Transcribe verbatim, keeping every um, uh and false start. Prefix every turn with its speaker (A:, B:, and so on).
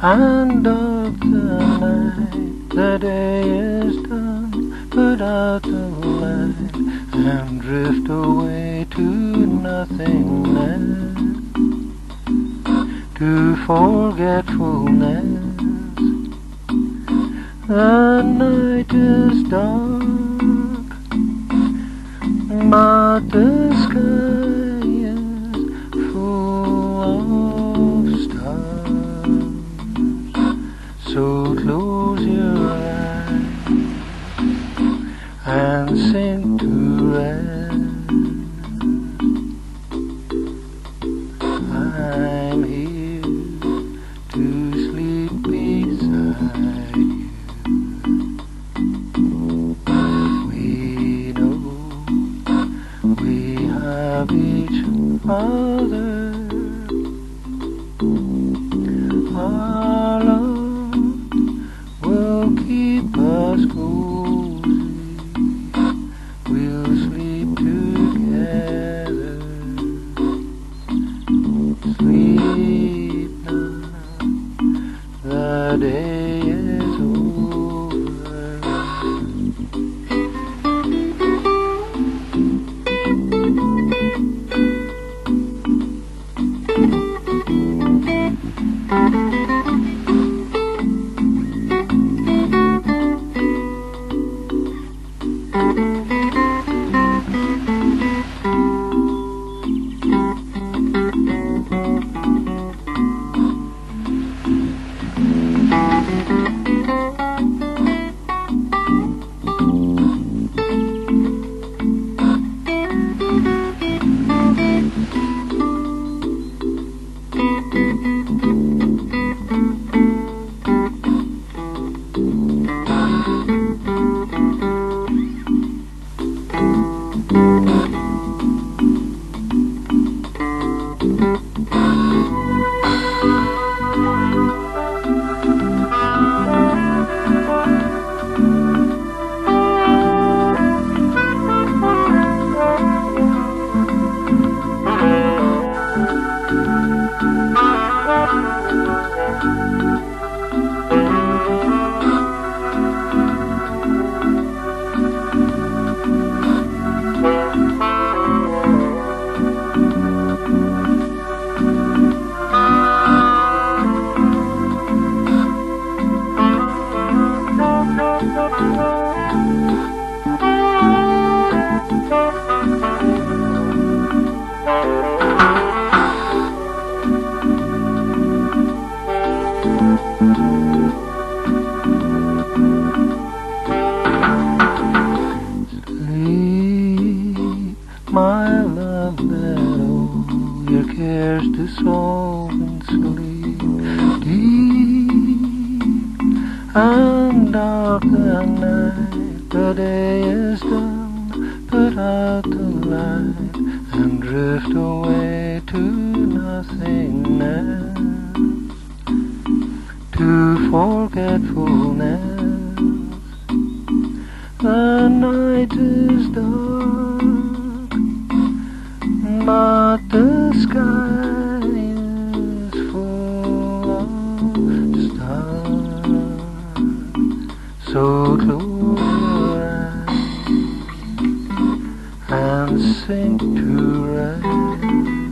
A: and of the night. The day is done, put out the light and drift away to nothingness, to forgetfulness. The night is dark, but the sky is full of stars. So close your eyes and sink to rest. I'm here to sleep beside you. We know we have each other. Our love will keep us cozy. We'll sleep together. Sleep now, the day is over. Sleep, my love, let all your cares dissolve in sleep. Deep and dark the night, the day is done, put out the light and drift away to nothingness, to forgetfulness. The night is dark, but the sky is full of stars. So close your eyes and sink to rest.